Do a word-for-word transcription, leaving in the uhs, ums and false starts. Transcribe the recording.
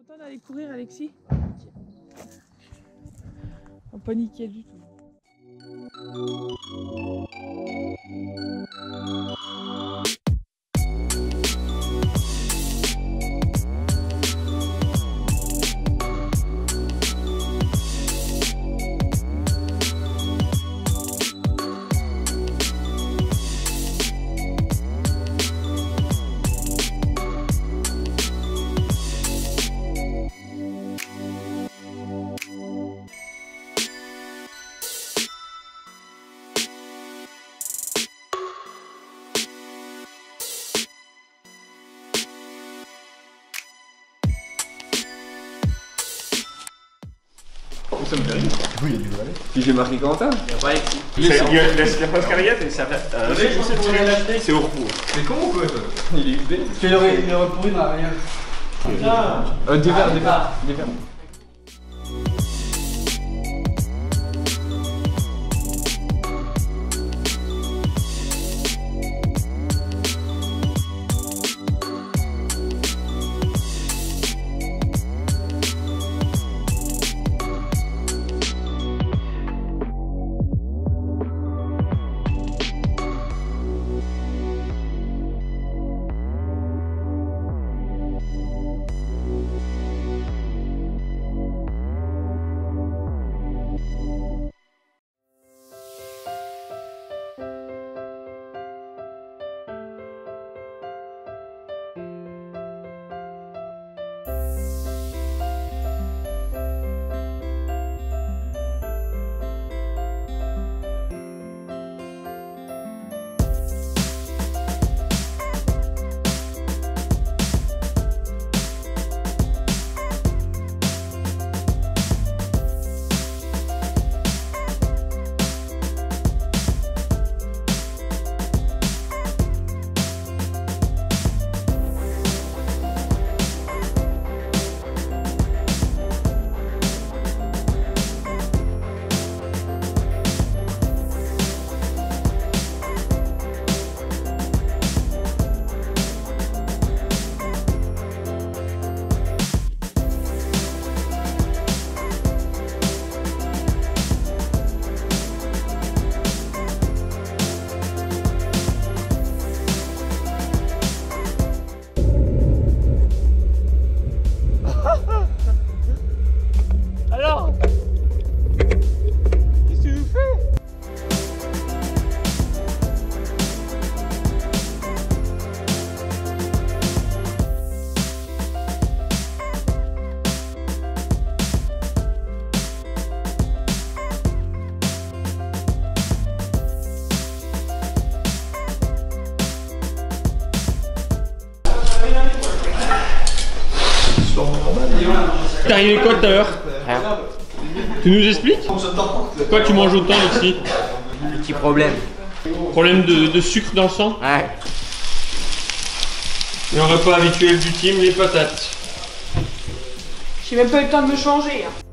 Content d'aller courir, Alexis? On pas nickel du tout. Ça me fait rire. Oui, il y a du valet. Puis j'ai marqué Quentin. Il n'y a pas Alexis. Il y a pas de carrière et ça fait. C'est au repos. C'est con ou quoi toi? Il est U S B. Tu l'aurais pourri dans la rien. Euh, des verres, des verres. Des verres. T'es arrivé quoi tout à l'heure? Rien. Tu nous expliques? Pourquoi tu manges autant ici? Petit problème. Problème de, de sucre dans le sang? Ouais. Et un repas habituel du team, les patates. J'ai même pas eu le temps de me changer. Hein.